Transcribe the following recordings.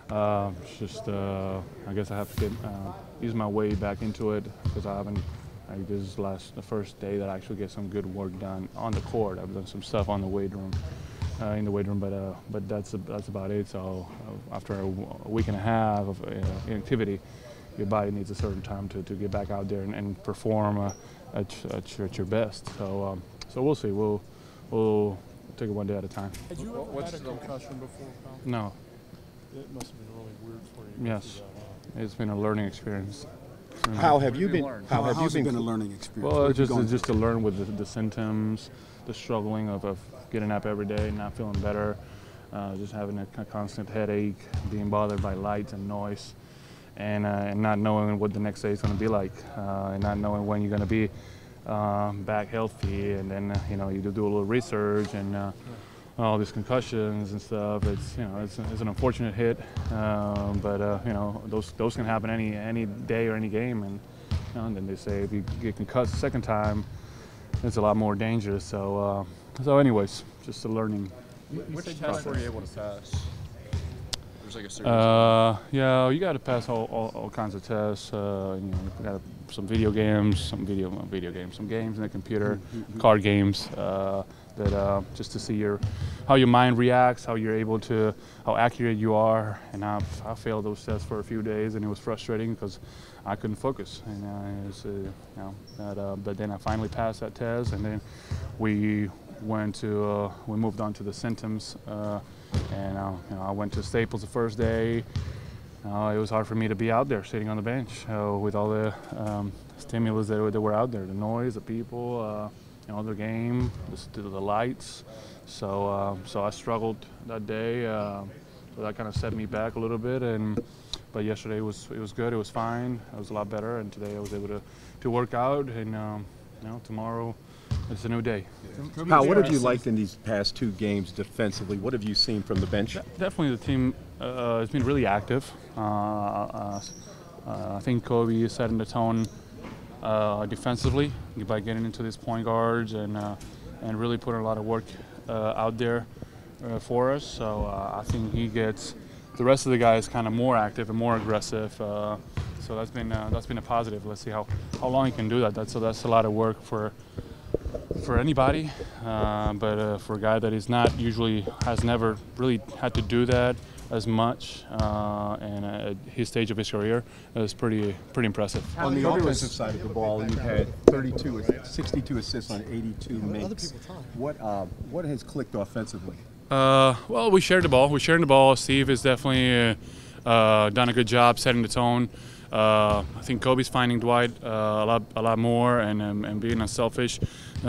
It's just I guess I have to get ease my way back into it because I haven't. This is the first day that I actually get some good work done on the court. I've done some stuff on the weight room, in the weight room, but that's about it. So after a week and a half of inactivity, your body needs a certain time to get back out there and perform at your best. So we'll see. We'll take it one day at a time. Had you ever had a concussion before, Kyle? No. It must have been really weird for you. Yes. It's been a learning experience. How have you been? How has it been a learning experience? Well, just to learn with the symptoms, the struggling of getting up every day, not feeling better, just having a constant headache, being bothered by lights and noise, and not knowing what the next day is going to be like, and not knowing when you're going to be back healthy, and then you do a little research and all these concussions and stuff. It's an unfortunate hit, but those can happen any day or any game, and then they say if you get concussed the second time, it's a lot more dangerous. So anyways, just a learning. Which test were you able to pass? There's like a series. Yeah, you got to pass all kinds of tests. You got some video games, some games in the computer, card games. That just to see how your mind reacts, how accurate you are. And I failed those tests for a few days, and it was frustrating because I couldn't focus. And but then I finally passed that test, and then we moved on to the symptoms. And I went to Staples the first day. It was hard for me to be out there sitting on the bench with all the stimulus that were out there, the noise, the people. Their game, the lights. So I struggled that day. So that kind of set me back a little bit. But yesterday it was good. It was fine. It was a lot better. And today I was able to work out. And tomorrow it's a new day. Kyle, what have you liked in these past two games defensively? What have you seen from the bench? Definitely the team has been really active. I think Kobe setting the tone defensively by getting into these point guards and really putting a lot of work out there for us. So I think he gets the rest of the guys kind of more active and more aggressive. So that's been a positive. Let's see how long he can do that. That's a lot of work for anybody, but for a guy that has never really had to do that as much, and at his stage of his career, is pretty impressive. On the offensive side of the ball, you had 62 assists on 82 makes. What has clicked offensively? Well, we shared the ball. Steve has definitely done a good job setting the tone. I think Kobe's finding Dwight a lot more and being unselfish.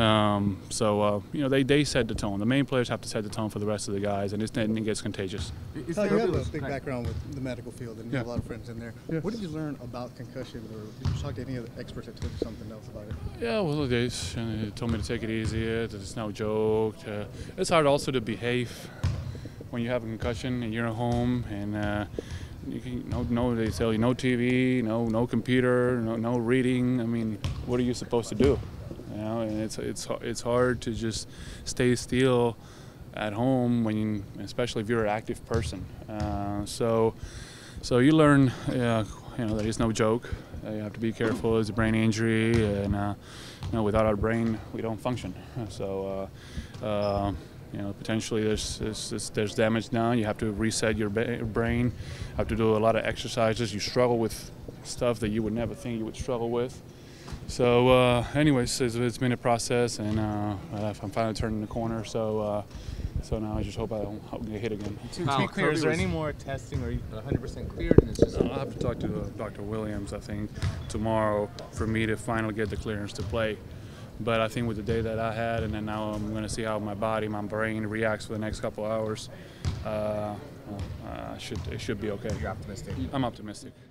They set the tone. The main players have to set the tone for the rest of the guys, and it gets contagious. You have a big background with the medical field, and you have a lot of friends in there. Yeah. What did you learn about concussion, or did you talk to any of the experts that told you something else about it? Yeah, well, they told me to take it easy. It's no joke. It's hard also to behave when you have a concussion and you're at home and. They tell you no TV, no computer, no reading. I mean, what are you supposed to do? And it's hard to just stay still at home especially if you're an active person. So you learn, that is no joke. You have to be careful. It's a brain injury, and without our brain, we don't function. So. Potentially there's damage done. You have to reset your brain. Have to do a lot of exercises. You struggle with stuff that you would never think you would struggle with. So, anyways, it's been a process, and I'm finally turning the corner. So now I just hope I don't get hit again. To be clear, is there any more testing? Or are you 100% cleared? And it's just I'll have to talk to Dr. Williams, I think, tomorrow for me to finally get the clearance to play. But I think with the day that I had, and then now I'm going to see how my brain reacts for the next couple of hours, it should be okay. You're optimistic? I'm optimistic.